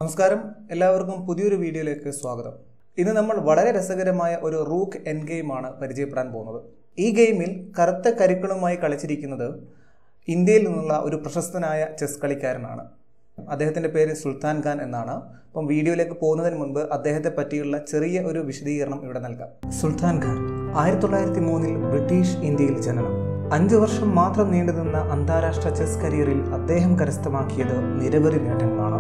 നമസ്കാരം, എല്ലാവർക്കും പുതിയൊരു വീഡിയോയിലേക്ക് സ്വാഗതം. ഇന്ന് നമ്മൾ വളരെ രസകരമായ ഒരു റൂക്ക് എൻ ഗെയിമാണ് പരിചയപ്പെടാൻ പോകുന്നത്. ഈ ഗെയിമിൽ കറുത്ത കരുക്കളുമായി കളിച്ചിരിക്കുന്നത് ഇന്ത്യയിൽ നിന്നുള്ള ഒരു പ്രശസ്തനായ ചെസ് കളിക്കാരനാണ്. അദ്ദേഹത്തിൻ്റെ പേര് സുൽത്താൻ ഖാൻ എന്നാണ്. അപ്പം വീഡിയോയിലേക്ക് പോകുന്നതിന് മുൻപ് അദ്ദേഹത്തെ പറ്റിയുള്ള ചെറിയ ഒരു വിശദീകരണം ഇവിടെ നൽകാം. സുൽത്താൻ ഖാൻ 1903 ബ്രിട്ടീഷ് ഇന്ത്യയിൽ ജനനം. 5 വർഷം മാത്രം നീണ്ടുനിന്ന അന്താരാഷ്ട്ര ചെസ് കരിയറിൽ അദ്ദേഹം കരസ്ഥമാക്കിയത് നിരവധി നേട്ടങ്ങളാണ്.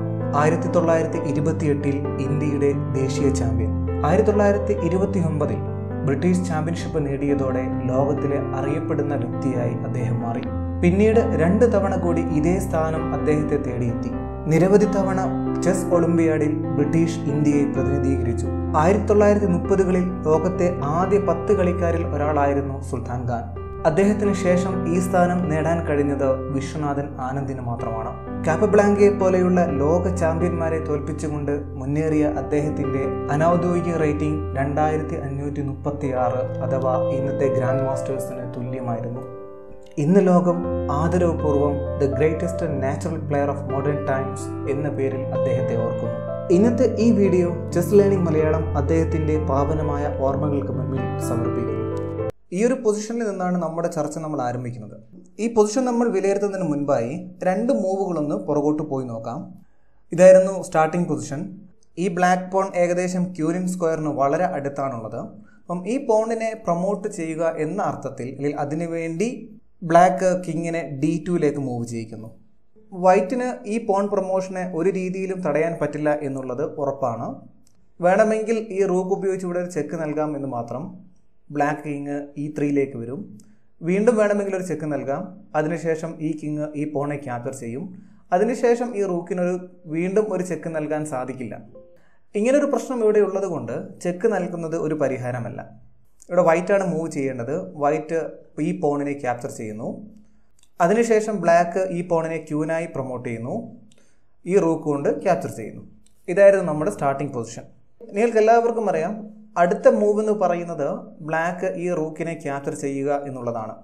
1928 ഇന്ത്യയുടെ ദേശീയ ചാമ്പ്യൻ, 1929 ബ്രിട്ടീഷ് ചാമ്പ്യൻഷിപ്പ് നേടിയതോടെ ലോകത്തിലെ അറിയപ്പെടുന്ന വ്യക്തിയായി അദ്ദേഹം മാറി. പിന്നീട് 2 തവണ കൂടി ഇതേ സ്ഥാനം അദ്ദേഹത്തെ തേടിയെത്തി. നിരവധി തവണ ചെസ് ഒളിമ്പിയാഡിൽ ബ്രിട്ടീഷ് ഇന്ത്യയെ പ്രതിനിധീകരിച്ചു. 1930കളിൽ ലോകത്തെ ആദ്യ 10 കളിക്കാരിൽ ഒരാളായിരുന്നു സുൽത്താൻ ഖാൻ. അദ്ദേഹത്തിന് ശേഷം ഈ സ്ഥാനം നേടാൻ കഴിഞ്ഞത് വിശ്വനാഥൻ ആനന്ദിന് മാത്രമാണ്. കാപ്പബ്ലാങ്കയെ പോലെയുള്ള ലോക ചാമ്പ്യന്മാരെ തോൽപ്പിച്ചുകൊണ്ട് മുന്നേറിയ അദ്ദേഹത്തിന്റെ അനൗദ്യോഗിക റേറ്റിംഗ് 2536, അഥവാ ഇന്നത്തെ ഗ്രാൻഡ് മാസ്റ്റേഴ്സിന് തുല്യമായിരുന്നു. ഇന്ന് ലോകം ആദരവപൂർവ്വം the greatest natural player of modern times എന്ന പേരിൽ അദ്ദേഹത്തെ ഓർക്കുന്നു. ഇന്നത്തെ ഈ വീഡിയോ ചെസ് ലേണിംഗ് മലയാളം അദ്ദേഹത്തിന്റെ പാവനമായ ഓർമ്മകൾക്ക് മുന്നിൽ സമർപ്പിക്കുന്നു. ഈ ഒരു പൊസിഷനിൽ നിന്നാണ് നമ്മുടെ ചർച്ച നമ്മൾ ആരംഭിക്കുന്നത്. ഈ പൊസിഷൻ നമ്മൾ വിലയിരുത്തുന്നതിന് മുൻപായി 2 മൂവുകളൊന്ന് പുറകോട്ട് പോയി നോക്കാം. ഇതായിരുന്നു സ്റ്റാർട്ടിംഗ് പൊസിഷൻ. ഈ ബ്ലാക്ക് പോൺ ഏകദേശം ക്യൂരിൻ സ്ക്വയറിന് വളരെ അടുത്താണുള്ളത്. അപ്പം ഈ പോണിനെ പ്രൊമോട്ട് ചെയ്യുക എന്ന അർത്ഥത്തിൽ, അല്ലെങ്കിൽ അതിനുവേണ്ടി ബ്ലാക്ക് കിങ്ങിനെ D2ലേക്ക് മൂവ് ചെയ്യിക്കുന്നു. വൈറ്റിന് ഈ പോൺ പ്രൊമോഷനെ ഒരു രീതിയിലും തടയാൻ പറ്റില്ല എന്നുള്ളത് ഉറപ്പാണ്. വേണമെങ്കിൽ ഈ റൂക്ക് ഉപയോഗിച്ച് ഇവിടെ ഒരു ചെക്ക് നൽകാം എന്ന് മാത്രം. ബ്ലാക്ക് കിങ് E3ലേക്ക് വരും. വീണ്ടും വേണമെങ്കിൽ ഒരു ചെക്ക് നൽകാം. അതിനുശേഷം ഈ കിങ് ഈ പോണെ ക്യാപ്ചർ ചെയ്യും. അതിനുശേഷം ഈ റൂക്കിനൊരു വീണ്ടും ഒരു ചെക്ക് നൽകാൻ സാധിക്കില്ല. ഇങ്ങനൊരു പ്രശ്നം ഇവിടെ ഉള്ളത് കൊണ്ട് ചെക്ക് നൽകുന്നത് ഒരു പരിഹാരമല്ല. ഇവിടെ വൈറ്റാണ് മൂവ് ചെയ്യേണ്ടത്. വൈറ്റ് ഈ പോണിനെ ക്യാപ്ചർ ചെയ്യുന്നു. അതിനുശേഷം ബ്ലാക്ക് ഈ പോണിനെ ക്യൂനായി പ്രൊമോട്ട് ചെയ്യുന്നു. ഈ റൂക്ക് കൊണ്ട് ക്യാപ്ചർ ചെയ്യുന്നു. ഇതായിരുന്നു നമ്മുടെ സ്റ്റാർട്ടിംഗ് പൊസിഷൻ. നിങ്ങൾക്ക് എല്ലാവർക്കും അറിയാം, അടുത്ത മൂവ് എന്ന് പറയുന്നത് ബ്ലാക്ക് ഈ റൂക്കിനെ ക്യാപ്ചർ ചെയ്യുക എന്നുള്ളതാണ്.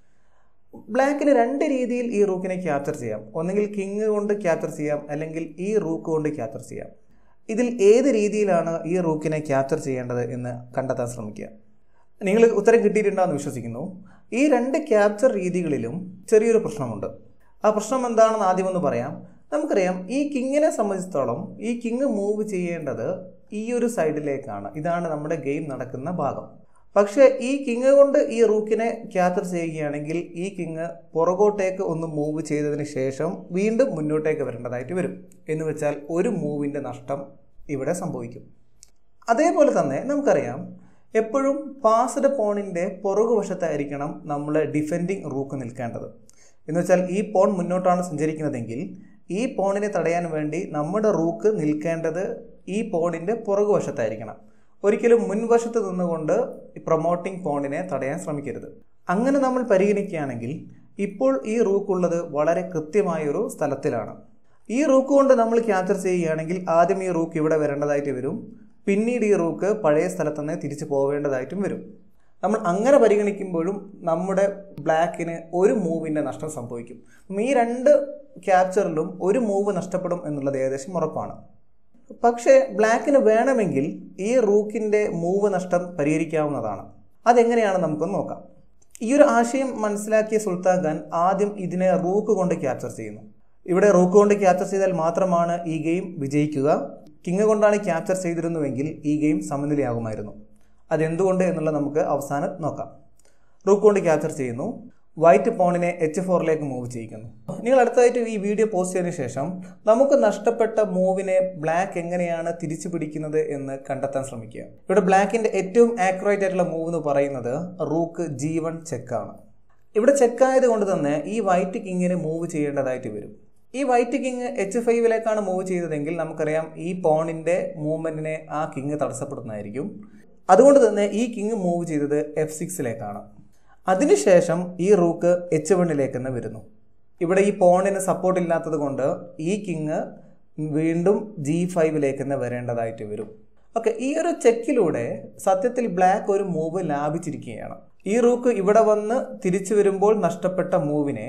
ബ്ലാക്കിന് 2 രീതിയിൽ ഈ റൂക്കിനെ ക്യാപ്ചർ ചെയ്യാം. ഒന്നുകിൽ കിങ് കൊണ്ട് ക്യാപ്ചർ ചെയ്യാം, അല്ലെങ്കിൽ ഈ റൂക്ക് കൊണ്ട് ക്യാപ്ചർ ചെയ്യാം. ഇതിൽ ഏത് രീതിയിലാണ് ഈ റൂക്കിനെ ക്യാപ്ചർ ചെയ്യേണ്ടത് എന്ന് കണ്ടെത്താൻ ശ്രമിക്കുക. നിങ്ങൾ ഉത്തരം കിട്ടിയിട്ടുണ്ടാകുമെന്ന് വിശ്വസിക്കുന്നു. ഈ 2 ക്യാപ്ചർ രീതികളിലും ചെറിയൊരു പ്രശ്നമുണ്ട്. ആ പ്രശ്നം എന്താണെന്ന് ആദ്യം ഒന്ന് പറയാം. നമുക്കറിയാം, ഈ കിങ്ങിനെ സംബന്ധിച്ചിടത്തോളം ഈ കിങ് മൂവ് ചെയ്യേണ്ടത് ഈ ഒരു സൈഡിലേക്കാണ്. ഇതാണ് നമ്മുടെ ഗെയിം നടക്കുന്ന ഭാഗം. പക്ഷേ ഈ കിങ് കൊണ്ട് ഈ റൂക്കിനെ ക്യാപ്ചർ ചെയ്യുകയാണെങ്കിൽ ഈ കിങ് പുറകോട്ടേക്ക് ഒന്ന് മൂവ് ചെയ്തതിന് ശേഷം വീണ്ടും മുന്നോട്ടേക്ക് വരേണ്ടതായിട്ട് വരും. എന്ന് വെച്ചാൽ ഒരു മൂവിൻ്റെ നഷ്ടം ഇവിടെ സംഭവിക്കും. അതേപോലെ തന്നെ നമുക്കറിയാം, എപ്പോഴും പാസ്ഡ് പോണിൻ്റെ പുറകുവശത്തായിരിക്കണം നമ്മൾ ഡിഫെൻഡിങ് റൂക്ക് നിൽക്കേണ്ടത്. എന്ന് വെച്ചാൽ ഈ പോൺ മുന്നോട്ടാണ് സഞ്ചരിക്കുന്നതെങ്കിൽ ഈ പോണിനെ തടയാൻ വേണ്ടി നമ്മുടെ റൂക്ക് നിൽക്കേണ്ടത് ഈ പോണിൻ്റെ പുറകുവശത്തായിരിക്കണം. ഒരിക്കലും മുൻവശത്ത് നിന്നുകൊണ്ട് പ്രൊമോട്ടിംഗ് പോണിനെ തടയാൻ ശ്രമിക്കരുത്. അങ്ങനെ നമ്മൾ പരിഗണിക്കുകയാണെങ്കിൽ ഇപ്പോൾ ഈ റൂക്ക് ഉള്ളത് വളരെ കൃത്യമായൊരു സ്ഥലത്തിലാണ്. ഈ റൂക്ക് കൊണ്ട് നമ്മൾ ക്യാപ്ചർ ചെയ്യുകയാണെങ്കിൽ ആദ്യം ഈ റൂക്ക് ഇവിടെ വരേണ്ടതായിട്ട് വരും. പിന്നീട് ഈ റൂക്ക് പഴയ സ്ഥലത്ത് തന്നെ തിരിച്ചു പോവേണ്ടതായിട്ടും വരും. നമ്മൾ അങ്ങനെ പരിഗണിക്കുമ്പോഴും നമ്മുടെ ബ്ലാക്കിന് ഒരു മൂവിൻ്റെ നഷ്ടം സംഭവിക്കും. ഈ 2 ക്യാപ്ചറിലും ഒരു മൂവ് നഷ്ടപ്പെടും എന്നുള്ളത് ഏകദേശം ഉറപ്പാണ്. പക്ഷേ ബ്ലാക്കിന് വേണമെങ്കിൽ ഈ റൂക്കിൻ്റെ മൂവ് നഷ്ടം പരിഹരിക്കാവുന്നതാണ്. അതെങ്ങനെയാണ് നമുക്കൊന്ന് നോക്കാം. ഈ ഒരു ആശയം മനസ്സിലാക്കിയ സുൽത്താൻ ഖാൻ ആദ്യം ഇതിനെ റൂക്ക് കൊണ്ട് ക്യാപ്ചർ ചെയ്യുന്നു. ഇവിടെ റൂക്ക് കൊണ്ട് ക്യാപ്ചർ ചെയ്താൽ മാത്രമാണ് ഈ ഗെയിം വിജയിക്കുക. കിങ് കൊണ്ടാണ് ക്യാപ്ചർ ചെയ്തിരുന്നുവെങ്കിൽ ഈ ഗെയിം സമനിലയാകുമായിരുന്നു. അതെന്തുകൊണ്ട് എന്നുള്ളത് നമുക്ക് അവസാനം നോക്കാം. റൂക്ക് കൊണ്ട് ക്യാപ്ചർ ചെയ്യുന്നു. വൈറ്റ് പോണിനെ H4ലേക്ക് മൂവ് ചെയ്യിക്കുന്നു. നിങ്ങൾ അടുത്തതായിട്ട് ഈ വീഡിയോ പോസ്റ്റ് ചെയ്തതിനു ശേഷം നമുക്ക് നഷ്ടപ്പെട്ട മൂവിനെ ബ്ലാക്ക് എങ്ങനെയാണ് തിരിച്ചു പിടിക്കുന്നത് എന്ന് കണ്ടെത്താൻ ശ്രമിക്കുക. ഇവിടെ ബ്ലാക്കിൻ്റെ ഏറ്റവും ആക്യുറേറ്റ് ആയിട്ടുള്ള മൂവ് എന്ന് പറയുന്നത് റൂക്ക് G1 ചെക്കാണ്. ഇവിടെ ചെക്കായത് കൊണ്ട് തന്നെ ഈ വൈറ്റ് കിങ്ങിന് മൂവ് ചെയ്യേണ്ടതായിട്ട് വരും. ഈ വൈറ്റ് കിങ് H5ലേക്കാണ് മൂവ് ചെയ്തതെങ്കിൽ നമുക്കറിയാം ഈ പോണിൻ്റെ മൂവ്മെൻറ്റിനെ ആ കിങ് തടസ്സപ്പെടുന്നതായിരിക്കും. അതുകൊണ്ട് തന്നെ ഈ കിങ് മൂവ് ചെയ്തത് F6ലേക്കാണ്. അതിനുശേഷം ഈ റൂക്ക് H1ലേക്ക് തന്നെ വരുന്നു. ഇവിടെ ഈ പോണിന് സപ്പോർട്ട് ഇല്ലാത്തത് കൊണ്ട് ഈ കിങ് വീണ്ടും G5ലേക്ക് തന്നെ വരേണ്ടതായിട്ട് വരും. ഓക്കെ, ഈ ഒരു ചെക്കിലൂടെ സത്യത്തിൽ ബ്ലാക്ക് ഒരു മൂവ് ലാഭിച്ചിരിക്കുകയാണ്. ഈ റൂക്ക് ഇവിടെ വന്ന് തിരിച്ചു വരുമ്പോൾ നഷ്ടപ്പെട്ട മൂവിനെ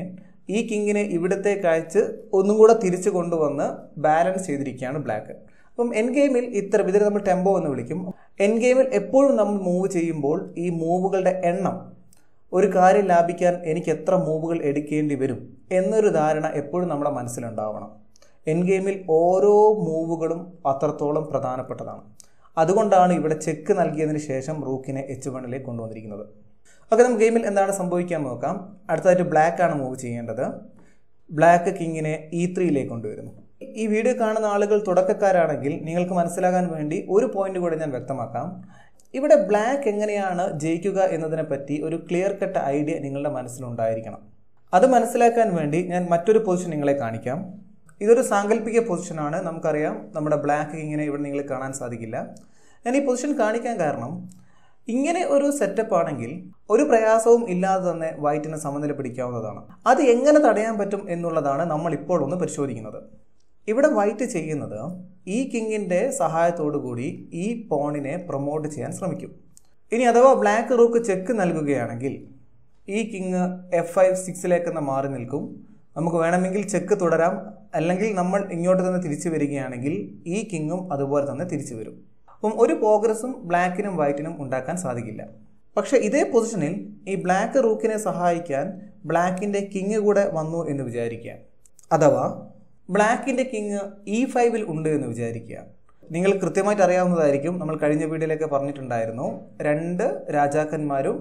ഈ കിങ്ങിനെ ഇവിടത്തേക്ക് അയച്ച് ഒന്നും കൂടെ തിരിച്ചു കൊണ്ടുവന്ന് ബാലൻസ് ചെയ്തിരിക്കുകയാണ് ബ്ലാക്ക്. അപ്പം എൻ ഗെയിമിൽ ഇതിനെ നമ്മൾ ടെമ്പോ എന്ന് വിളിക്കും. എൻ ഗെയിമിൽ എപ്പോഴും നമ്മൾ മൂവ് ചെയ്യുമ്പോൾ ഈ മൂവുകളുടെ എണ്ണം, ഒരു കാര്യം ലാഭിക്കാൻ എനിക്ക് എത്ര മൂവുകൾ എടുക്കേണ്ടി വരും എന്നൊരു ധാരണ എപ്പോഴും നമ്മുടെ മനസ്സിലുണ്ടാവണം. എൻ ഗെയിമിൽ ഓരോ മൂവുകളും അത്രത്തോളം പ്രധാനപ്പെട്ടതാണ്. അതുകൊണ്ടാണ് ഇവിടെ ചെക്ക് നൽകിയതിന് ശേഷം റൂക്കിനെ H1ലേക്ക് കൊണ്ടുവന്നിരിക്കുന്നത്. ഓക്കെ, നമുക്ക് ഗെയിമിൽ എന്താണ് സംഭവിക്കാൻ നോക്കാം. അടുത്തതായിട്ട് ബ്ലാക്ക് ആണ് മൂവ് ചെയ്യേണ്ടത്. ബ്ലാക്ക് കിങ്ങിനെ E3യിലേക്ക് കൊണ്ടുവരുന്നു. ഈ വീഡിയോ കാണുന്ന ആളുകൾ തുടക്കക്കാരാണെങ്കിൽ നിങ്ങൾക്ക് മനസ്സിലാകാൻ വേണ്ടി ഒരു പോയിന്റ് കൂടെ ഞാൻ വ്യക്തമാക്കാം. ഇവിടെ ബ്ലാക്ക് എങ്ങനെയാണ് ജയിക്കുക എന്നതിനെ പറ്റി ഒരു ക്ലിയർ കട്ട് ഐഡിയ നിങ്ങളുടെ മനസ്സിലുണ്ടായിരിക്കണം. അത് മനസ്സിലാക്കാൻ വേണ്ടി ഞാൻ മറ്റൊരു പൊസിഷൻ നിങ്ങളെ കാണിക്കാം. ഇതൊരു സാങ്കല്പിക പൊസിഷനാണ്. നമുക്കറിയാം നമ്മുടെ ബ്ലാക്ക് കിങ്ങിനെ ഇവിടെ നിങ്ങൾ കാണാൻ സാധിക്കില്ല. ഞാൻ ഈ പൊസിഷൻ കാണിക്കാൻ കാരണം, ഇങ്ങനെ ഒരു സെറ്റപ്പ് ആണെങ്കിൽ ഒരു പ്രയാസവും ഇല്ലാതെ തന്നെ വൈറ്റിനെ സമനില പിടിക്കാവുന്നതാണ്. അത് എങ്ങനെ തടയാൻ പറ്റും എന്നുള്ളതാണ് നമ്മൾ ഇപ്പോൾ ഒന്ന് പരിശോധിക്കുന്നത്. ഇവിടെ വൈറ്റ് ചെയ്യുന്നത് ഈ കിങ്ങിൻ്റെ സഹായത്തോടു കൂടി ഈ പോണിനെ പ്രൊമോട്ട് ചെയ്യാൻ ശ്രമിക്കും. ഇനി അഥവാ ബ്ലാക്ക് റൂക്ക് ചെക്ക് നൽകുകയാണെങ്കിൽ ഈ കിങ് F5 6ലേക്ക് മാറി നിൽക്കും. നമുക്ക് വേണമെങ്കിൽ ചെക്ക് തുടരാം, അല്ലെങ്കിൽ നമ്മൾ ഇങ്ങോട്ട് തന്നെ തിരിച്ചു വരികയാണെങ്കിൽ ഈ കിങ്ങും അതുപോലെ തന്നെ തിരിച്ചു വരും. അപ്പം ഒരു പ്രോഗ്രസ്സും ബ്ലാക്കിനും വൈറ്റിനും ഉണ്ടാക്കാൻ സാധിക്കില്ല. പക്ഷെ ഇതേ പൊസിഷനിൽ ഈ ബ്ലാക്ക് റൂക്കിനെ സഹായിക്കാൻ ബ്ലാക്കിൻ്റെ കിങ് കൂടെ വന്നു എന്ന് വിചാരിക്കുക. അഥവാ ബ്ലാക്കിൻ്റെ കിങ് E5ൽ ഉണ്ട് എന്ന് വിചാരിക്കുക. നിങ്ങൾ കൃത്യമായിട്ട് അറിയാവുന്നതായിരിക്കും, നമ്മൾ കഴിഞ്ഞ വീഡിയോയിലൊക്കെ പറഞ്ഞിട്ടുണ്ടായിരുന്നു, 2 രാജാക്കന്മാരും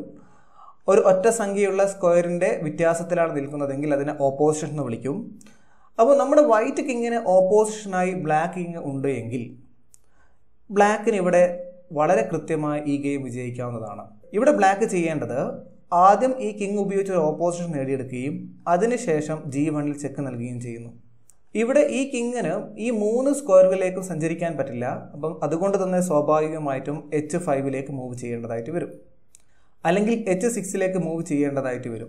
ഒരു ഒറ്റ സംഖ്യയുള്ള സ്ക്വയറിൻ്റെ വ്യത്യാസത്തിലാണ് നിൽക്കുന്നതെങ്കിൽ അതിനെ ഓപ്പോസിഷൻ എന്ന് വിളിക്കും. അപ്പോൾ നമ്മുടെ വൈറ്റ് കിങ്ങിന് ഓപ്പോസിഷനായി ബ്ലാക്ക് കിങ് ഉണ്ട് എങ്കിൽ ബ്ലാക്കിന് ഇവിടെ വളരെ കൃത്യമായി ഈ ഗെയിം വിജയിക്കാവുന്നതാണ്. ഇവിടെ ബ്ലാക്ക് ചെയ്യേണ്ടത് ആദ്യം ഈ കിങ് ഉപയോഗിച്ച് ഒരു ഓപ്പോസിഷൻ നേടിയെടുക്കുകയും അതിനുശേഷം G1ൽ ചെക്ക് നൽകുകയും ചെയ്യുന്നു. ഇവിടെ ഈ കിങ്ങിന് ഈ 3 സ്ക്വയറുകളിലേക്കും സഞ്ചരിക്കാൻ പറ്റില്ല. അപ്പം അതുകൊണ്ട് തന്നെ സ്വാഭാവികമായിട്ടും H5ലേക്ക് മൂവ് ചെയ്യേണ്ടതായിട്ട് വരും, അല്ലെങ്കിൽ H6ലേക്ക് മൂവ് ചെയ്യേണ്ടതായിട്ട് വരും.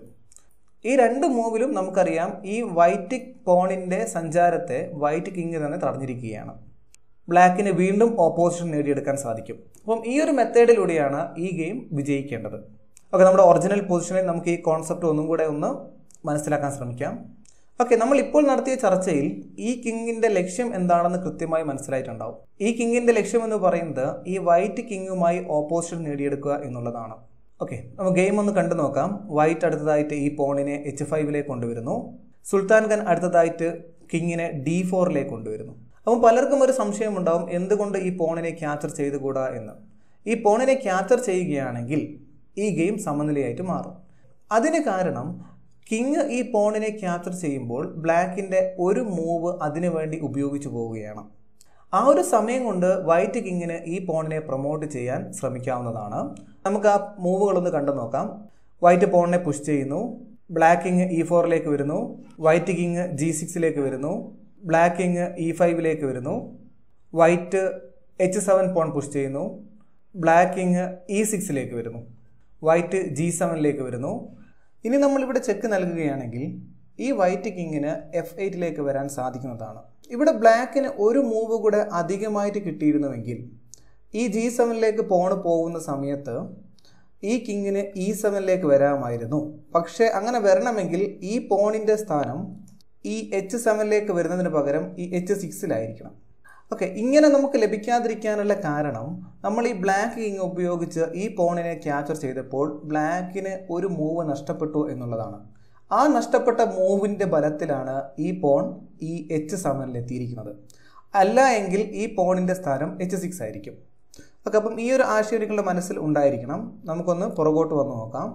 ഈ 2 മൂവിലും നമുക്കറിയാം ഈ വൈറ്റ് പോണിൻ്റെ സഞ്ചാരത്തെ വൈറ്റ് കിങ് തന്നെ തടഞ്ഞിരിക്കുകയാണ്. ബ്ലാക്കിന് വീണ്ടും ഓപ്പോസിഷൻ നേടിയെടുക്കാൻ സാധിക്കും. അപ്പം ഈ ഒരു മെത്തേഡിലൂടെയാണ് ഈ ഗെയിം വിജയിക്കേണ്ടത്. ഓക്കെ, നമ്മുടെ ഒറിജിനൽ പൊസിഷനിൽ നമുക്ക് ഈ കോൺസെപ്റ്റ് ഒന്നും കൂടെ ഒന്ന് മനസ്സിലാക്കാൻ ശ്രമിക്കാം. ഓക്കെ, നമ്മൾ ഇപ്പോൾ നടത്തിയ ചർച്ചയിൽ ഈ കിങ്ങിൻ്റെ ലക്ഷ്യം എന്താണെന്ന് കൃത്യമായി മനസ്സിലായിട്ടുണ്ടാവും. ഈ കിങ്ങിൻ്റെ ലക്ഷ്യം എന്ന് പറയുന്നത് ഈ വൈറ്റ് കിങ്ങുമായി ഓപ്പോസിഷൻ നേടിയെടുക്കുക എന്നുള്ളതാണ്. ഓക്കെ, നമുക്ക് ഗെയിം ഒന്ന് കണ്ടു നോക്കാം. വൈറ്റ് അടുത്തതായിട്ട് ഈ പോണിനെ H5ലേക്ക് കൊണ്ടുവരുന്നു. സുൽത്താൻ ഖാൻ അടുത്തതായിട്ട് കിങ്ങിനെ D4ലേക്ക് കൊണ്ടുവരുന്നു. അപ്പം പലർക്കും ഒരു സംശയം ഉണ്ടാവും, എന്തുകൊണ്ട് ഈ പോണിനെ ക്യാപ്ചർ ചെയ്തുകൂടാ എന്ന്. ഈ പോണിനെ ക്യാപ്ചർ ചെയ്യുകയാണെങ്കിൽ ഈ ഗെയിം സമനിലയായിട്ട് മാറും. അതിന് കാരണം കിങ് ഈ പോണിനെ ക്യാപ്ചർ ചെയ്യുമ്പോൾ ബ്ലാക്കിൻ്റെ ഒരു മൂവ് അതിനു വേണ്ടി ഉപയോഗിച്ചു പോവുകയാണ്. ആ ഒരു സമയം കൊണ്ട് വൈറ്റ് കിങ്ങിന് ഈ പോണിനെ പ്രൊമോട്ട് ചെയ്യാൻ ശ്രമിക്കാവുന്നതാണ്. നമുക്ക് ആ മൂവുകളൊന്ന് കണ്ടു നോക്കാം. വൈറ്റ് പോണിനെ പുഷ് ചെയ്യുന്നു. ബ്ലാക്ക് കിങ് E4ലേക്ക് വരുന്നു. വൈറ്റ് കിങ് G6ലേക്ക് വരുന്നു. ബ്ലാക്ക് കിങ് E5ലേക്ക് വരുന്നു. വൈറ്റ് H7 പോൺ പുഷ് ചെയ്യുന്നു. ബ്ലാക്ക് കിങ് E6ലേക്ക് വരുന്നു. വൈറ്റ് G7ലേക്ക് വരുന്നു. ഇനി നമ്മളിവിടെ ചെക്ക് നൽകുകയാണെങ്കിൽ ഈ വൈറ്റ് കിങ്ങിന് F8ലേക്ക് വരാൻ സാധിക്കുന്നതാണ്. ഇവിടെ ബ്ലാക്കിന് ഒരു മൂവ് കൂടെ അധികമായിട്ട് കിട്ടിയിരുന്നുവെങ്കിൽ ഈ G7ലേക്ക് പോണ് പോകുന്ന സമയത്ത് ഈ കിങ്ങിന് E7ലേക്ക് വരാമായിരുന്നു. പക്ഷേ അങ്ങനെ വരണമെങ്കിൽ ഈ പോണിൻ്റെ സ്ഥാനം ഈ H7ലേക്ക് വരുന്നതിന് പകരം ഈ H6ലായിരിക്കണം. ഓക്കെ, ഇങ്ങനെ നമുക്ക് ലഭിക്കാതിരിക്കാനുള്ള കാരണം നമ്മൾ ഈ ബ്ലാക്ക് കിങ് ഉപയോഗിച്ച് ഈ പോണിനെ ക്യാപ്ചർ ചെയ്തപ്പോൾ ബ്ലാക്കിന് ഒരു മൂവ് നഷ്ടപ്പെട്ടു എന്നുള്ളതാണ്. ആ നഷ്ടപ്പെട്ട മൂവിൻ്റെ ബലത്തിലാണ് ഈ പോൺ ഈ H7ൽ എത്തിയിരിക്കുന്നത്. അല്ല എങ്കിൽ ഈ പോണിൻ്റെ സ്ഥാനം H6 ആയിരിക്കും. ഓക്കെ, അപ്പം ഈ ഒരു ആശയം നിങ്ങളുടെ മനസ്സിൽ ഉണ്ടായിരിക്കണം. നമുക്കൊന്ന് പുറകോട്ട് വന്ന് നോക്കാം.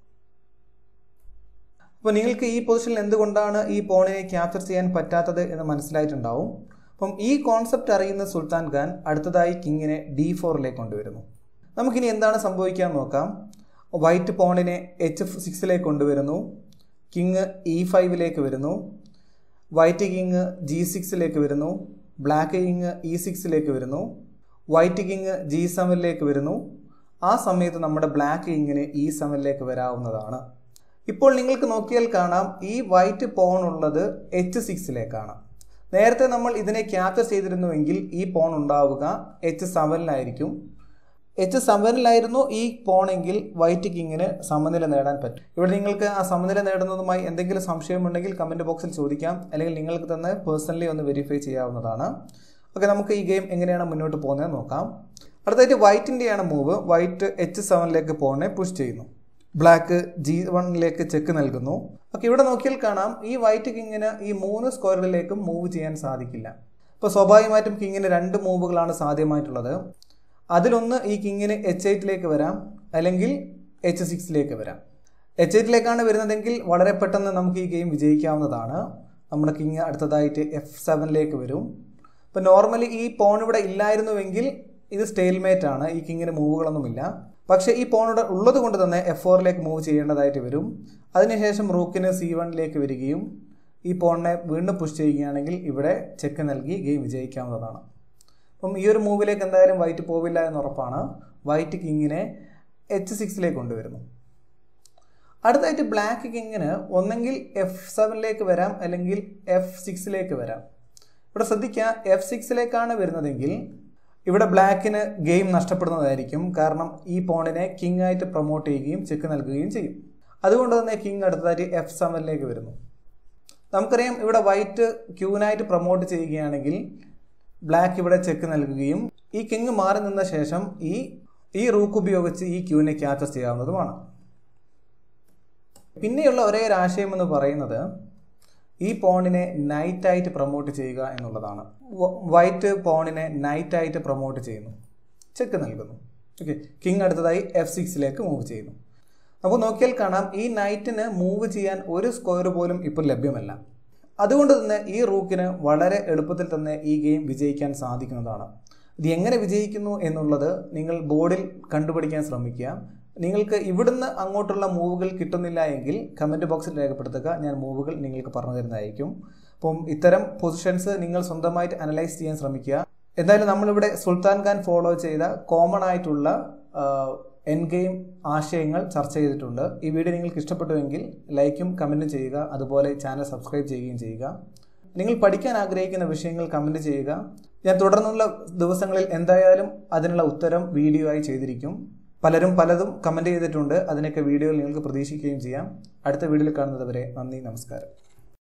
അപ്പോൾ നിങ്ങൾക്ക് ഈ പൊസിഷനിൽ എന്തുകൊണ്ടാണ് ഈ പോണിനെ ക്യാപ്ചർ ചെയ്യാൻ പറ്റാത്തത് എന്ന് മനസ്സിലായിട്ടുണ്ടാവും. അപ്പം ഈ കോൺസെപ്റ്റ് അറിയുന്ന സുൽത്താൻ ഖാൻ അടുത്തതായി കിങ്ങിനെ D4ലേക്ക് കൊണ്ടുവരുന്നു. നമുക്കിനി എന്താണ് സംഭവിക്കാൻ നോക്കാം. വൈറ്റ് പോണിനെ H6ലേക്ക് കൊണ്ടുവരുന്നു. കിങ് E5ലേക്ക് വരുന്നു. വൈറ്റ് കിങ് G6ലേക്ക് വരുന്നു. ബ്ലാക്ക് കിങ് E6ലേക്ക് വരുന്നു. വൈറ്റ് കിങ് G7ലേക്ക് വരുന്നു. ആ സമയത്ത് നമ്മുടെ ബ്ലാക്ക് കിങ്ങിന് E7ലേക്ക് വരാവുന്നതാണ്. ഇപ്പോൾ നിങ്ങൾക്ക് നോക്കിയാൽ കാണാം ഈ വൈറ്റ് പോൺ ഉള്ളത് H6ലേക്കാണ്. നേരത്തെ നമ്മൾ ഇതിനെ ക്യാപ്ചർ ചെയ്തിരുന്നുവെങ്കിൽ ഈ പോൺ ഉണ്ടാവുക H7ലായിരിക്കും. H7-ലായിരുന്നു ഈ പോണെങ്കിൽ വൈറ്റ് കിങ്ങിന് സമനില നേടാൻ പറ്റും. ഇവിടെ നിങ്ങൾക്ക് ആ സമനില നേടുന്നതുമായി എന്തെങ്കിലും സംശയമുണ്ടെങ്കിൽ കമൻറ്റ് ബോക്സിൽ ചോദിക്കാം, അല്ലെങ്കിൽ നിങ്ങൾക്ക് തന്നെ പേഴ്സണലി ഒന്ന് വെരിഫൈ ചെയ്യാവുന്നതാണ്. ഓക്കെ, നമുക്ക് ഈ ഗെയിം എങ്ങനെയാണ് മുന്നോട്ട് പോകുന്നത് നോക്കാം. അടുത്തായിട്ട് വൈറ്റിൻ്റെയാണ് മൂവ്. വൈറ്റ് H7-ലേക്ക് പോണെ പുഷ് ചെയ്യുന്നു. ബ്ലാക്ക് G1-ലേക്ക് ചെക്ക് നൽകുന്നു. ഓക്കെ, ഇവിടെ നോക്കിയാൽ കാണാം ഈ വൈറ്റ് കിങ്ങിന് ഈ 3 സ്ക്വയറുകളിലേക്കും മൂവ് ചെയ്യാൻ സാധിക്കില്ല. അപ്പോൾ സ്വാഭാവികമായിട്ടും കിങ്ങിന് 2 മൂവുകളാണ് സാധ്യമായിട്ടുള്ളത്. അതിലൊന്ന് ഈ കിങ്ങിന് H8-ലേക്ക് വരാം, അല്ലെങ്കിൽ H6-ലേക്ക് വരാം. H8-ലേക്കാണ് വരുന്നതെങ്കിൽ വളരെ പെട്ടെന്ന് നമുക്ക് ഈ ഗെയിം വിജയിക്കാവുന്നതാണ്. നമ്മുടെ കിങ് അടുത്തതായിട്ട് F7-ലേക്ക് വരും. ഇപ്പോൾ നോർമലി ഈ പോൺ ഇവിടെ ഇല്ലായിരുന്നുവെങ്കിൽ ഇത് സ്റ്റെയിൽമേറ്റ് ആണ്, ഈ കിങ്ങിന് മൂവുകളൊന്നുമില്ല. പക്ഷേ ഈ പോൺ ഇവിടെ ഉള്ളത് കൊണ്ട് തന്നെ F4-ലേക്ക് മൂവ് ചെയ്യേണ്ടതായിട്ട് വരും. അതിനുശേഷം റൂക്കിന് C1-ലേക്ക് വരികയും ഈ പോണിനെ വീണ്ടും പുഷ് ചെയ്യുകയാണെങ്കിൽ ഇവിടെ ചെക്ക് നൽകി ഗെയിം വിജയിക്കാവുന്നതാണ്. അപ്പം ഈ ഒരു മൂവിലേക്ക് എന്തായാലും വൈറ്റ് പോവില്ല എന്ന് ഉറപ്പാണ്. വൈറ്റ് കിങ്ങിനെ H6-ലേക്ക് കൊണ്ടുവരുന്നു. അടുത്തായിട്ട് ബ്ലാക്ക് കിങ്ങിന് ഒന്നെങ്കിൽ F7-ലേക്ക് വരാം, അല്ലെങ്കിൽ F6-ലേക്ക് വരാം. ഇവിടെ ശ്രദ്ധിക്കുക, F6-ലേക്കാണ് വരുന്നതെങ്കിൽ ഇവിടെ ബ്ലാക്കിന് ഗെയിം നഷ്ടപ്പെടുന്നതായിരിക്കും. കാരണം ഈ പോണിനെ കിങ് ആയിട്ട് പ്രൊമോട്ട് ചെയ്യുകയും ചെക്ക് നൽകുകയും ചെയ്യും. അതുകൊണ്ട് തന്നെ കിങ് അടുത്തതായിട്ട് F7-ലേക്ക് വരുന്നു. നമുക്കറിയാം ഇവിടെ വൈറ്റ് ക്യൂനായിട്ട് പ്രൊമോട്ട് ചെയ്യുകയാണെങ്കിൽ ബ്ലാക്ക് ഇവിടെ ചെക്ക് നൽകുകയും ഈ കിങ് മാറി നിന്ന ശേഷം ഈ റൂക്ക് ഉപയോഗിച്ച് ഈ ക്യൂവിനെ ക്യാച്ച് ചെയ്യാവുന്നതുമാണ്. പിന്നെയുള്ള ഒരേ ഒരു ആശയം എന്ന് പറയുന്നത് ഈ പോണിനെ നൈറ്റായിട്ട് പ്രൊമോട്ട് ചെയ്യുക എന്നുള്ളതാണ്. വൈറ്റ് പോണിനെ നൈറ്റായിട്ട് പ്രൊമോട്ട് ചെയ്യുന്നു, ചെക്ക് നൽകുന്നു. ഓക്കെ, കിങ് അടുത്തതായി F6-ലേക്ക് മൂവ് ചെയ്യുന്നു. നമുക്ക് നോക്കിയാൽ കാണാം ഈ നൈറ്റിന് മൂവ് ചെയ്യാൻ ഒരു സ്ക്വയർ പോലും ഇപ്പോൾ ലഭ്യമല്ല. അതുകൊണ്ട് തന്നെ ഈ റൂക്കിന് വളരെ എളുപ്പത്തിൽ തന്നെ ഈ ഗെയിം വിജയിക്കാൻ സാധിക്കുന്നതാണ്. ഇത് എങ്ങനെ വിജയിക്കുന്നു എന്നുള്ളത് നിങ്ങൾ ബോർഡിൽ കണ്ടുപിടിക്കാൻ ശ്രമിക്കുക. നിങ്ങൾക്ക് ഇവിടുന്ന് അങ്ങോട്ടുള്ള മൂവുകൾ കിട്ടുന്നില്ല എങ്കിൽ കമൻറ്റ് ബോക്സിൽ രേഖപ്പെടുത്തുക, ഞാൻ മൂവുകൾ നിങ്ങൾക്ക് പറഞ്ഞു തരുന്നതായിരിക്കും. അപ്പം ഇത്തരം പൊസിഷൻസ് നിങ്ങൾ സ്വന്തമായിട്ട് അനലൈസ് ചെയ്യാൻ ശ്രമിക്കുക. എന്തായാലും നമ്മളിവിടെ സുൽത്താൻ ഖാൻ ഫോളോ ചെയ്ത കോമൺ ആയിട്ടുള്ള എൻഡ് ഗെയിം ആശയങ്ങൾ ചർച്ച ചെയ്തിട്ടുണ്ട്. ഈ വീഡിയോ നിങ്ങൾക്ക് ഇഷ്ടപ്പെട്ടുവെങ്കിൽ ലൈക്കും കമൻറ്റും ചെയ്യുക. അതുപോലെ ചാനൽ സബ്സ്ക്രൈബ് ചെയ്യുകയും ചെയ്യുക. നിങ്ങൾ പഠിക്കാൻ ആഗ്രഹിക്കുന്ന വിഷയങ്ങൾ കമൻറ്റ് ചെയ്യുക. ഞാൻ തുടർന്നുള്ള ദിവസങ്ങളിൽ എന്തായാലും അതിനുള്ള ഉത്തരം വീഡിയോ ആയി ചെയ്തിരിക്കും. പലതും കമൻറ്റ് ചെയ്തിട്ടുണ്ട്. അതിനൊക്കെ വീഡിയോയിൽ നിങ്ങൾക്ക് പ്രതീക്ഷിക്കുകയും ചെയ്യാം. അടുത്ത വീഡിയോയിൽ കാണുന്നത് വരെ നന്ദി, നമസ്കാരം.